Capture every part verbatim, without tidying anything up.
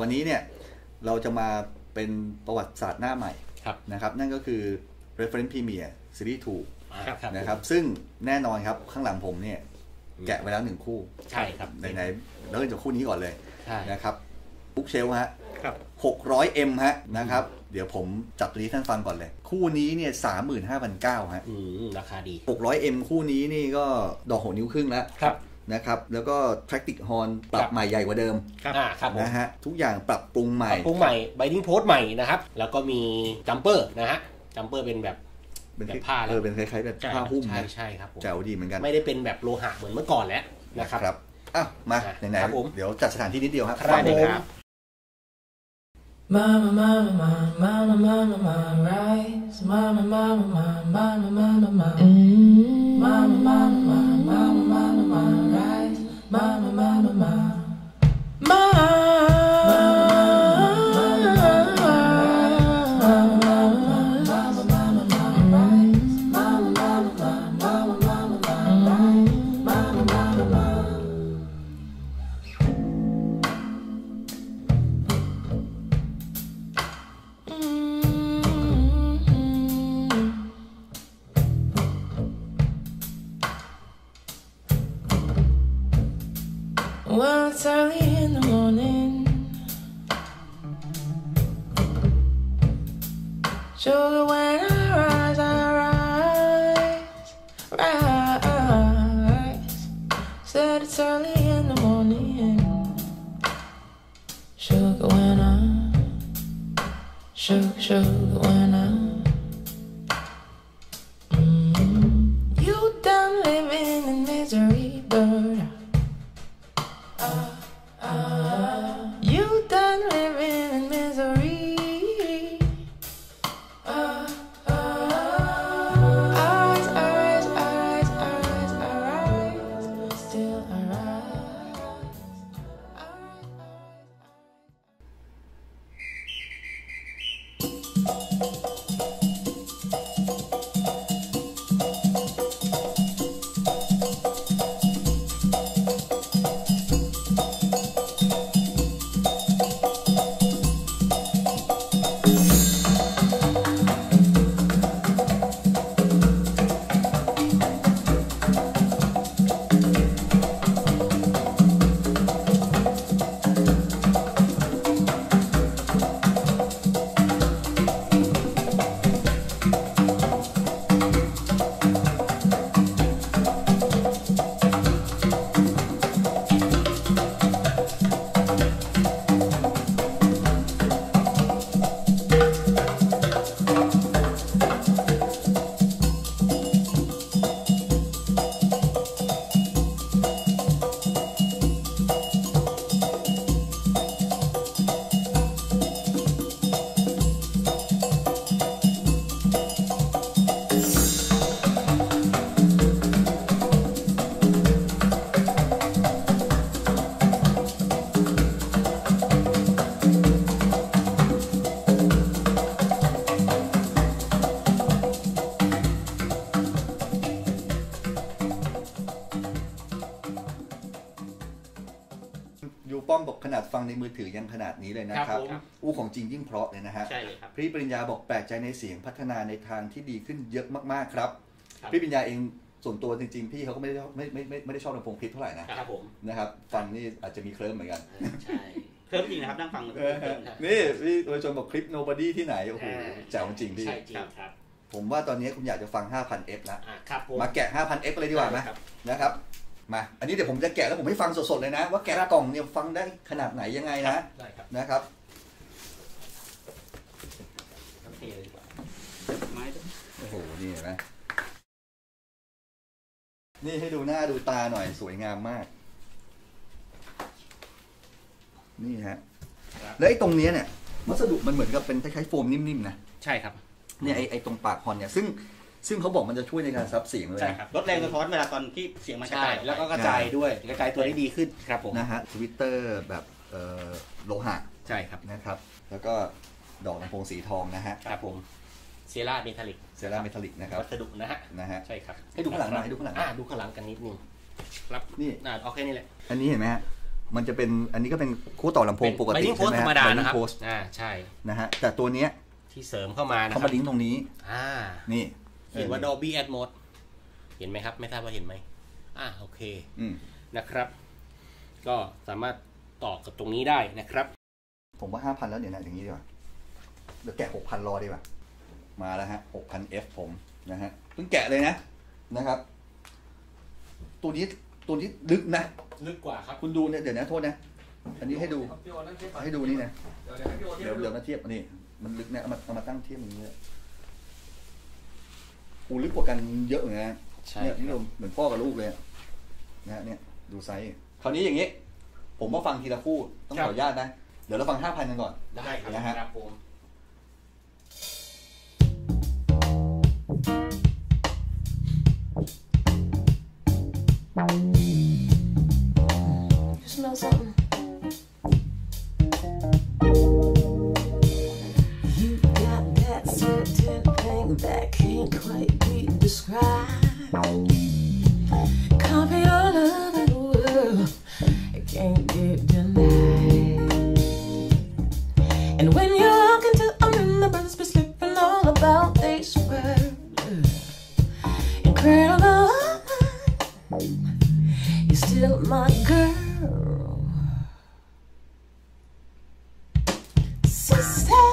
วันนี้เนี่ยเราจะมาเป็นประวัติศาสตร์หน้าใหม่นะครับนั่นก็คือ Reference Premier Series ทูนะครับซึ่งแน่นอนครับข้างหลังผมเนี่ยแกะไว้แล้วหนึ่งคู่ใช่ครับไหนๆเริ่มจากคู่นี้ก่อนเลยนะครับบุ๊กเชลฮะหกร้อย เอ็ม ฮะนะครับเดี๋ยวผมจับตัวนี้ท่านฟังก่อนเลยคู่นี้เนี่ย สามหมื่นห้าพันเก้าร้อย ฮะราคาดีหกร้อย เอ็ม คู่นี้นี่ก็ดอกหกนิ้วครึ่งแล้วนะครับแล้วก็ Tractic Horn ปรับใหม่ใหญ่กว่าเดิมนะฮะทุกอย่างปรับปรุงใหม่ปรับปรุงใหม่ Binding Post ใหม่นะครับแล้วก็มีจัมเปอร์นะฮะจัมเปอร์เป็นแบบแบบผ้าเออเป็นคล้ายๆแบบผ้าหุ้มใช่ใช่ครับผมแจ๋วดีเหมือนกันไม่ได้เป็นแบบโลหะเหมือนเมื่อก่อนแล้วนะครับครับอ้าวมาไหนๆเดี๋ยวจัดสถานที่นิดเดียวครับได้เลยครับ Mama, mama, mama, mama, mama, mama, rise. Mama, mama, mama, mama, mama, mama. Mama, mama, mama, mama, mama, mama, rise. Mama, mama, mama. Mama. Well, it's early in the morning. Sugar, when I rise, I rise, rise. Said it's early in the morning. Sugar, when I, sugar, sugar, when I. Mm-hmm. You done living in misery, but. You done living in misery. Uh, uh, eyes, eyes, eyes, eyes, eyes, still arise. ยูป้อมบอกขนาดฟังในมือถือยังขนาดนี้เลยนะครับอู้ของจริงยิ่งเพราะเลยนะฮะพี่ปริญญาบอกแปลกใจในเสียงพัฒนาในทางที่ดีขึ้นเยอะมากๆครับพี่ปริญญาเองส่วนตัวจริงๆพี่เขาก็ไม่ได้ไม่ไม่ไม่ไม่ได้ชอบลำโพงคลิปเท่าไหร่นะครับผมนะครับฟังนี่อาจจะมีเคลิ้มเหมือนกันใช่เคลิ้มจริงนะครับนั่งฟังนี่พี่โดยชนบอกคลิป Nobody ที่ไหนโอ้โหแจ๋วจริงพี่ผมว่าตอนนี้คุณอยากจะฟัง ห้าพัน เอฟ แล้วมาแกะ ห้าพัน เอฟ เลยดีกว่าไหมนะครับมาอันนี้เดี๋ยวผมจะแกะแล้วผมให้ฟังสดๆเลยนะว่าแกะกล่องเนี่ยฟังได้ขนาดไหนยังไงนะนะครับโอ้โหนี่เห็นไหมนี่ให้ดูหน้าดูตาหน่อยสวยงามมากนี่ฮะแล้วไอ้ตรงนี้เนี่ยวัสดุมันเหมือนกับเป็นคล้ายๆโฟมนิ่มๆนะใช่ครับเนี่ยไอ้ไอ้ตรงปากฮอนเนี่ยซึ่งซึ่งเขาบอกมันจะช่วยในการซับเสียงเลยใช่ครับลดแรงสะท้อนเวลาตอนที่เสียงมันกระจายแล้วก็กระจายด้วยกระจายตัวได้ดีขึ้นครับผมนะฮะสวิตเตอร์แบบโลหะใช่ครับนะครับแล้วก็ดอกลำโพงสีทองนะฮะครับผมเซราเมทัลลิกเซราเมทัลลิกนะครับวัสดุนะฮะนะฮะใช่ครับให้ดูข้างหลังหน่อยให้ดูข้างหลังอ่าดูข้างหลังกันนิดนึงครับนี่อ่าโอเคนี่แหละอันนี้เห็นไหมฮะมันจะเป็นอันนี้ก็เป็นคู่ต่อลำโพงปกติใช่ไหมฮะ Binding Post อ่าใช่นะฮะแต่ตัวเนี้ยที่เสริมเข้ามานะเขามาลิงก์ตรงนี้อ่านี่เขียนว่า Dolby Atmos เห็นไหมครับไม่ทราบว่าเห็นไหมอ่าโอเคนะครับก็สามารถต่อกับตรงนี้ได้นะครับผมว่า ห้าพัน แล้วเดี๋ยวนะอย่างนี้ดีกว่าเดี๋ยวแกะ หกพัน รอดีกว่ามาแล้วฮะ หกพันเอฟ ผมนะฮะเพิ่งแกะเลยนะนะครับตัวนี้ตัวนี้ลึกนะลึกกว่าครับคุณดูเนี่ยเดี๋ยวนะโทษนะอันนี้ให้ดูให้ดูนี่นะเดี๋ยวเดี๋ยวมาเทียบอันนี้มันลึกนะเอามาเอามาตั้งเทียบอย่างนี้เลยอูลึกกว่ากันเยอะเลยนะเนี่ยนี่เหมือนพ่อกับลูกเลยนะเนี่ยดูไซส์คราวนี้อย่างนี้ผมมาฟังทีละคู่ต้องขออนุญาตนะเดี๋ยวเราฟัง ห้าพัน กันก่อนได้นะฮะครับผม You smell something? You got that certain thing that can't quite be described. Copy all over the world, it can't get denied. And when you walk into a room, the birds be slipping all about this world. Incredible, you're still my girl, sister,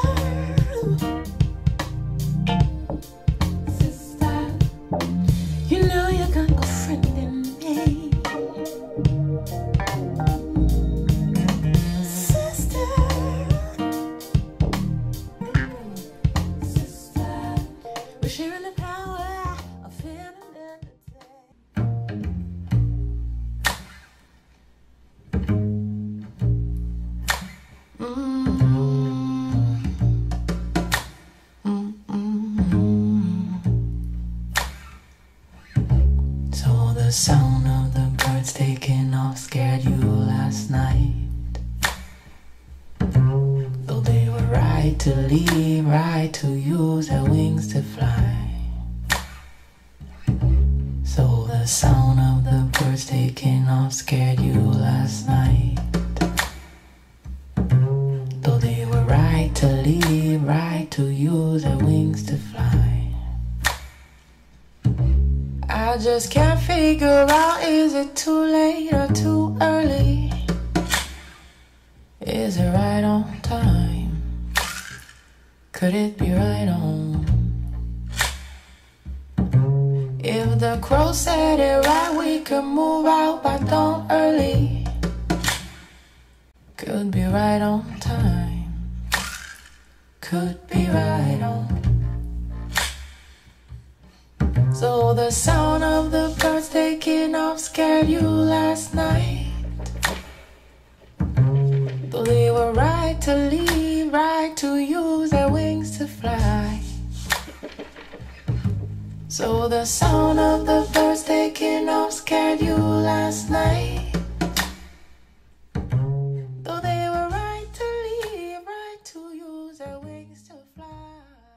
sister. You know you got a friend in me, sister, sister. We're sharing the power of feeling in the day. So the sound of the birds taking off scared you last night. Though they were right to leave, right to use their wings to fly. So the sound of the birds taking off scared you last night. Though they were right to leave, right to use their wings to fly. I just can't figure out, is it too late or too early? Is it right on time? Could it be right on? If the crow said it right, we could move out by dawn early. Could be right on time. Could be right on. So the sound of the birds taking off scared you last night. Though they were right to leave, right to use their wings to fly. So the sound of the birds taking off scared you last night. Though they were right to leave, right to use their wings to fly.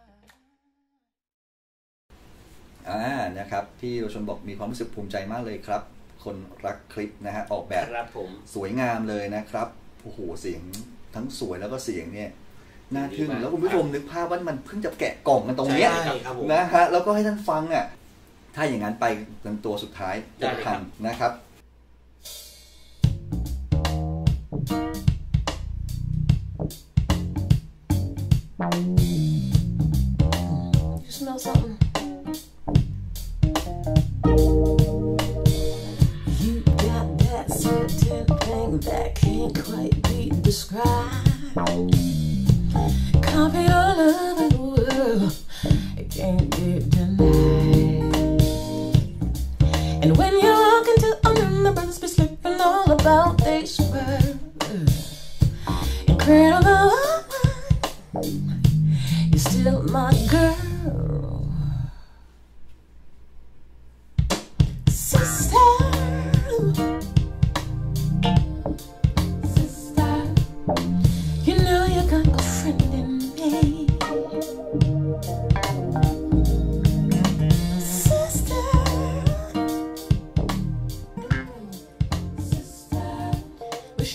อ่านะครับที่โรชนบอกมีความรู้สึกภูมิใจมากเลยครับคนรักคลิปนะฮะออกแบบสวยงามเลยนะครับโอ้โหเสียงทั้งสวยแล้วก็เสียงเนี่ยน่าทึ่งแล้วคุณผู้ชมนึกภาพว่ามันเพิ่งจะแกะกล่องกันตรงนี้นะฮะแล้วก็ให้ท่านฟังอ่ะถ้าอย่างนั้นไปเป็นตัวสุดท้ายจะทำนะครับ You smell something? You got that certain thing that can't quite be described. Copy all over the world, it can't get denied. And when you walk into a room, the birds be slipping all about this world. Incredible, you're still my girl, sister, sister. You know you got a friend in me, sister, sister. We're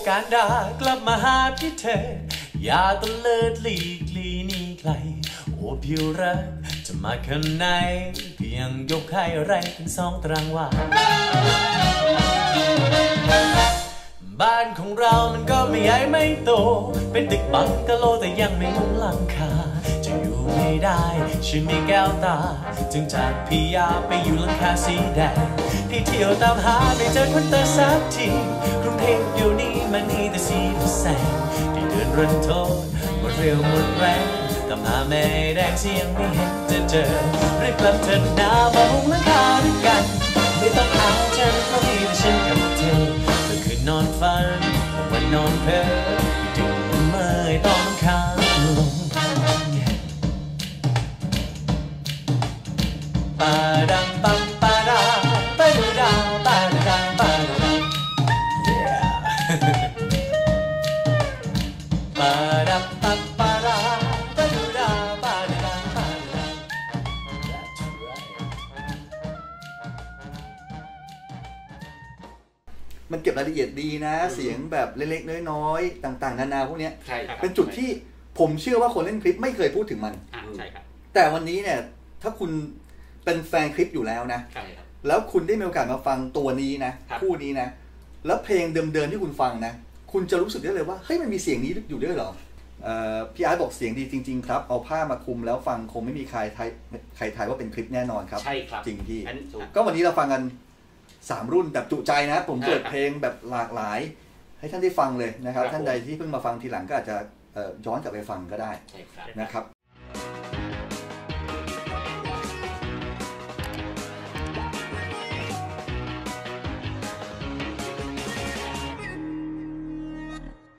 การด่ากลับมาหาที่เธออย่าตะเลิดหลีกลีหนีไกลโอ้ผิวรักจะมาข้างในเพียงยกให้ไรเป็นสองตารางวาบ้านของเรามันก็ไม่ใหญ่ไม่โตเป็นตึกบังกะโลแต่ยังไม่มุงหลังคาจะอยู่ไม่ได้ฉันมีแก้วตาจึงจากพี่ยาไปอยู่หลังคาสีแดงพี่เที่ยวตามหาไม่เจอคนเตอร์สักทีกรุงเทพเดี๋ยวนี้มันมีแต่สีแสงที่เดินรันโทษหมดเรี่ยวหมดแรงตามหาแม่แดงเสียงไม่เห็นจะเจอรีบกลับเถิดหน้ามามุงหลังคาด้วยกันไม่ต้องหาฉันเพราะมีแต่ฉันกับเธอเมื่อคืนนอนฝันวันนอนเพ้อดึงเมื่อยต้องค้างลงปาดังปังปาดาปาดูดาปาดาดังปาดาดังปาดังปังปาดาปาดูดาปาดาดังปาดาดัง That's right มันเก็บรายละเอียดดีนะเสียงแบบเล็กๆน้อยๆต่างๆนานาพวกนี้เป็นจุดที่ผมเชื่อว่าคนเล่นคลิปไม่เคยพูดถึงมันใช่ครับแต่วันนี้เนี่ยถ้าคุณเป็นแฟนคลิปอยู่แล้วนะแล้วคุณได้มีโอกาสมาฟังตัวนี้นะคู่นี้นะแล้วเพลงเดิมๆที่คุณฟังนะคุณจะรู้สึกได้เลยว่าเฮ้ยมันมีเสียงนี้อยู่ด้วยเหรอพี่อาร์ตบอกเสียงดีจริงๆครับเอาผ้ามาคลุมแล้วฟังคงไม่มีใครทายใครทายว่าเป็นคลิปแน่นอนครับใช่ครับจริงพี่ก็วันนี้เราฟังกันสามรุ่นแบบจุใจนะผมเปิดเพลงแบบหลากหลายให้ท่านได้ฟังเลยนะครับท่านใดที่เพิ่งมาฟังทีหลังก็อาจจะย้อนกลับไปฟังก็ได้นะครับ